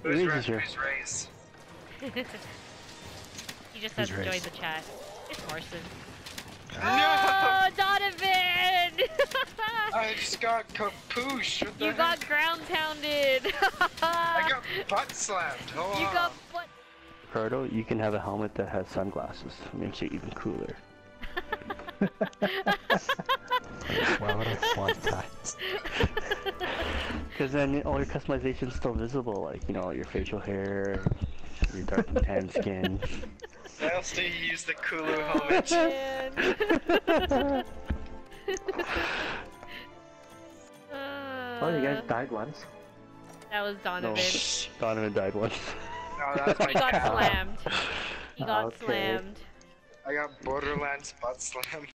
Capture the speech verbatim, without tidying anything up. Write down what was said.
Who's Who's Raspberry's here? race? He just Who's hasn't race? joined the chat. It's Morrison. No! Oh, Donovan! I just got capooshed. What the You heck? got ground pounded. I got butt slammed. Hold You on. got butt. Proto, you can have a helmet that has sunglasses. Makes you even cooler. Why would I want that? Because then all your customization's still visible, like, you know, your facial hair, your dark and tan skin. I also use the Kulu helmet. Man. Oh, you guys Uh, died once. That was Donovan. No, Donovan died once. No, that was my He got pal. slammed. He got Okay. slammed. I got Borderlands butt slammed.